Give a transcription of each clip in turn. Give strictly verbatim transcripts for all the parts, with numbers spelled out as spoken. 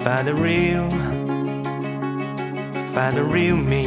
Find the real, find the real me.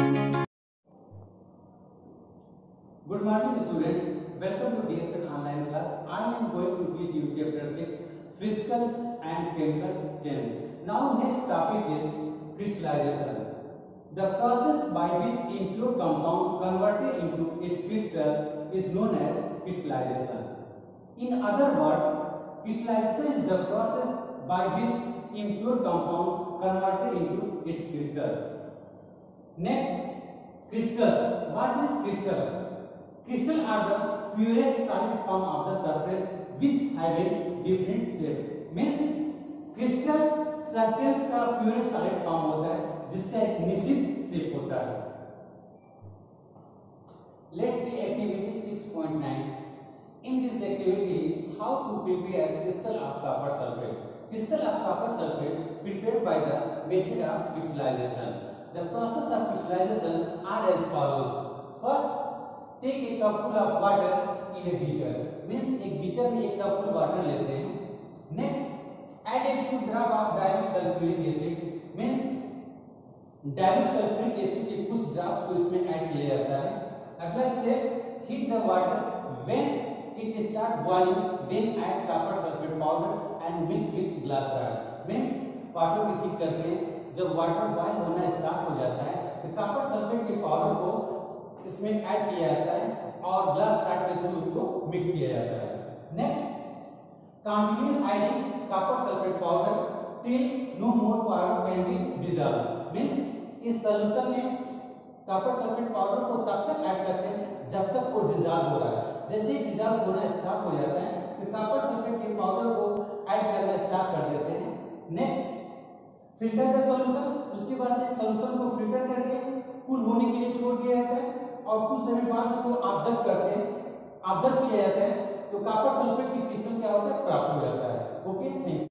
Good morning student, welcome to D S N online class. I am going to teach you chapter six, physical and chemical chain. Now next topic is crystallization. The process by which impure compound converted into its crystal is known as crystallization. In other words, crystallization is the process by which impure compound converted into its crystal. Next, crystals. What is crystal? Crystal are the purest solid form of the surface which have a different shape. Means crystal surface का purest solid form होता है जिसका एक निश्चित shape होता है. Let's see activity six point nine. In this activity, how to prepare crystal of copper sulfate. Crystal of copper sulfate prepared by the method of crystallization. The process of crystallization are as follows. First, take a cupful of water in a beaker. Means एक beaker में एक cupful water लेते हैं. Next, add a few drop of dilute sulfuric acid. Means dilute sulfuric acid के कुछ drops को इसमें add किया जाता है. अगला step, heat the water. When it start boiling, then add copper sulfate powder and mix with glass rod. Means water को heat करके जब वाटर बॉयल होना स्टार्ट हो जाता है तो कॉपर सल्फेट के पाउडर को इसमें ऐड किया जाता है और ग्लास रॉड के थ्रू उसको मिक्स किया जाता है. Next, continue adding copper sulphate powder till no more powder can be dissolve. Means इस सॉल्यूशन में कॉपर सल्फेट पाउडर को तब तक ऐड करते हैं जब तक वो डिसॉल्व हो रहा है. जैसे ही डिसॉल्व होना स्टार्ट हो जाता है तो कॉपर सल्फेट के पाउडर को ऐड करना स्टार्ट कर देते हैं. नेक्स्ट, फिल्टर का सॉल्यूशन. उसके बाद से सॉल्यूशन को फिल्टर करके कूल होने के लिए छोड़ दिया जाता है और कुछ समय बाद उसको ऑब्जर्व करते हैं ऑब्जर्व किया जाता है तो कॉपर सल्फेट की क्रिस्टल क्या होता है प्राप्त हो जाता है. Okay, thank you.